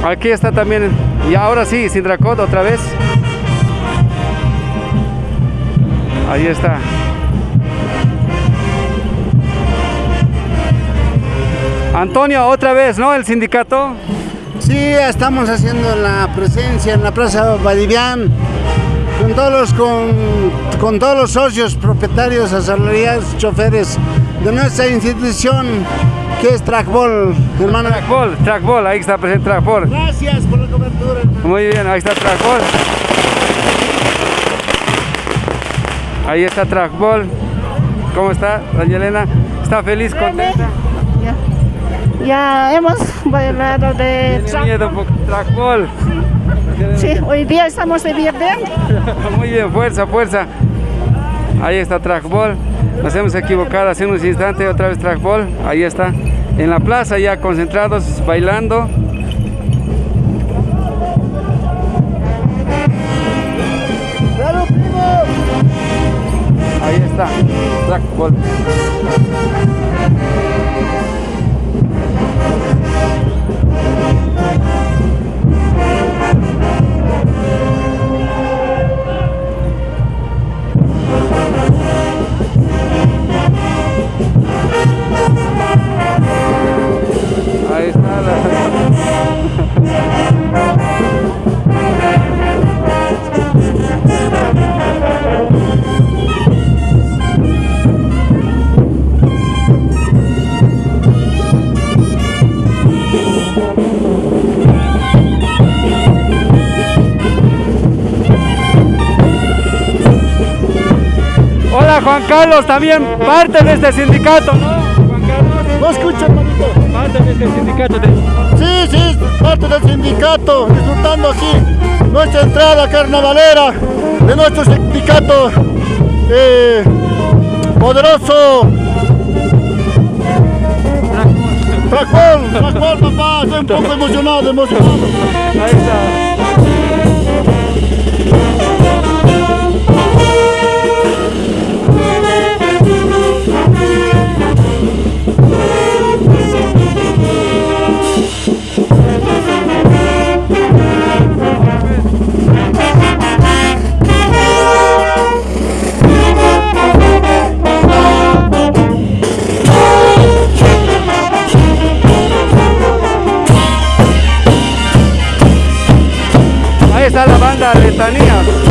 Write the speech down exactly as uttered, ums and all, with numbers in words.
Aquí está también, y ahora sí, Sindracot otra vez. Ahí está. Antonio, otra vez, ¿no? El sindicato. Sí, estamos haciendo la presencia en la Plaza Valdivian con todos los, con, con todos los socios, propietarios, asalariados, choferes de nuestra institución que es Trackball, hermano. Trackball, Trackball, ahí está presente Trackball. Gracias por la cobertura. Muy bien, ahí está Trackball. Ahí está Trackball. ¿Cómo está, doña Elena? ¿Está feliz, contenta? Ya, ya hemos bailado de ¿Tiene miedo un poco? Trackball. Sí, hoy día estamos divirtiendo. Muy bien, fuerza, fuerza. Ahí está Trackball. Nos hemos equivocado hace unos instantes, otra vez Trackball. Ahí está. En la plaza ya concentrados, bailando. Ahí está, Trackball. Ahí está la... Hola Juan Carlos, también parte de este sindicato, ¿no? Juan Carlos. No escucha, hermanito. Parte de este sindicato. De... Sí, sí, parte del sindicato, disfrutando aquí nuestra entrada carnavalera de nuestro sindicato eh, poderoso. Trackball, Trackball, papá, estoy un poco emocionado, emocionado. Ahí está. Ahí está la banda Letanía.